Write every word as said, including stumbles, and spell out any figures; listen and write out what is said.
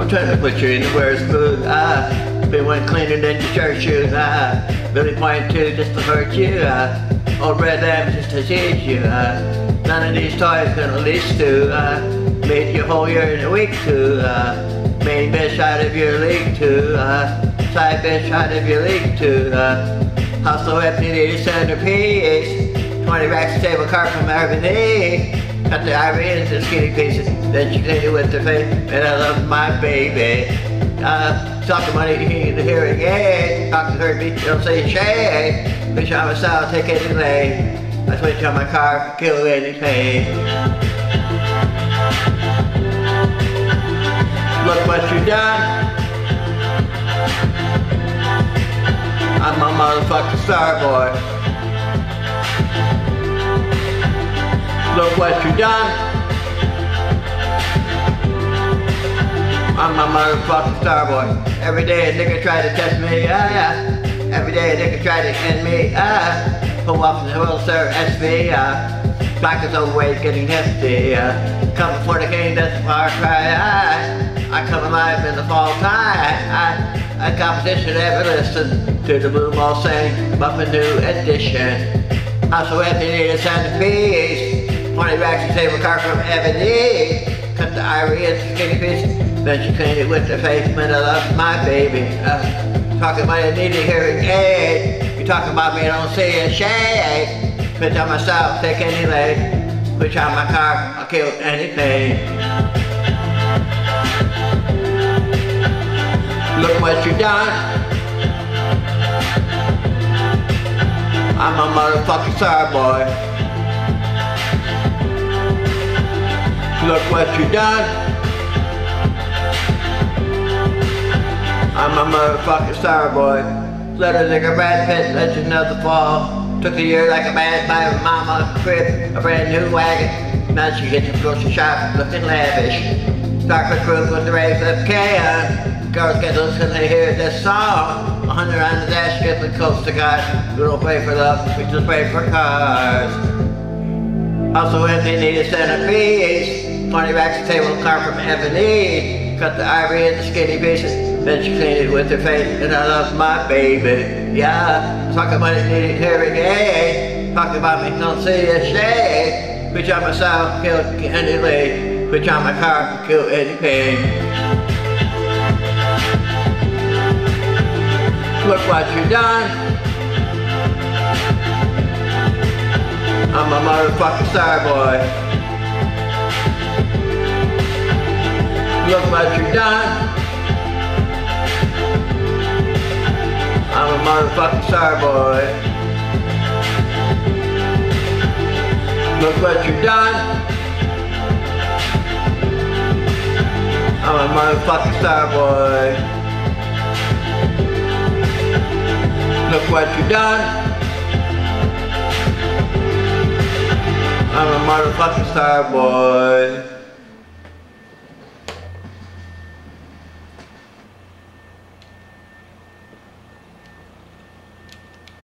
I'm trying to put you in the worst mood. Ah, been one cleaner than your church shoes. Ah, really point to just to hurt you. Ah, old red lamb just to tease you. Ah, none of these toys gonna lease to. Ah, made you whole year in a week too. Ah, main bitch out of your league too. Ah, side bitch out of your league too. Ah, hustle empty need a centerpiece. twenty racks of table car from Airbnb. Cut the ivory into skinny pieces, then she cleaned it with her face, and I love my baby. Uh, talking money, the hearing aid. Talking hurt me, don't say shade. Bitch on my style, take any lane. I switch on my car, kill any pain. Look what you done. I'm a motherfucking star boy. Look what you done. I'm a motherfucking star boy. Every day a nigga try to test me, ah yeah. Every day a nigga try to end me, ah. Pull off in the world, sir, S V, ah. Black is overweight, getting hefty, ah. Come before the game, that's a far cry, ah. I come alive in the fall time, ah. A competition ever listen to the Blue Ball saying, Muffin New Edition. Also Anthony need a centerpiece. twenty racks of table car from Ebony. Cut the ivory into skinny pieces. Then she cleaned it with the face, man, I love my baby. Uh, talking about I need a hearing aid. You talking about me, I don't see a shade. Bitch on myself, take any leg. Push out my car, I'll kill anything. Look what you done. I'm a motherfucking star boy. Look what you done. I'm a motherfucking star boy. Let a nigga Brad Pitt, legend of the fall. Took a year like a man by her mama crib, a brand new wagon. Now she gets to grocery shop looking lavish. Dark crew with the rays of can. Girls get loose when they hear this song. A hundred on the dash, strictly close to God. We don't pray for love, we just pray for cars. Also if they need a centerpiece, twenty racks of table car from Ebony. Cut the ivory into skinny pieces. Then she cleaned it with her face, and I love my baby. Yeah, talking about it needing hearing aid. Talking about me, don't see a shade. Bitch on myself, kill any lady. Bitch on my car, kill any pain. Look what you done. I'm a motherfucking star boy. Look what you done. I'm a motherfucking star boy. Look what you done. I'm a motherfucking star boy. Look what you done. I'm a motherfucking star boy.